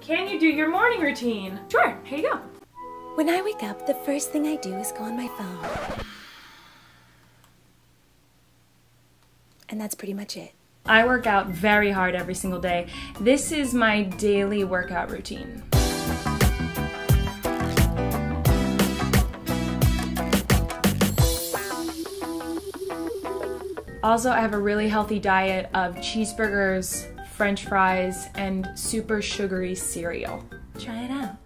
can you do your morning routine? Sure, here you go. When I wake up, the first thing I do is go on my phone. And that's pretty much it. I work out very hard every single day. This is my daily workout routine. Also, I have a really healthy diet of cheeseburgers, French fries, and super sugary cereal. Try it out.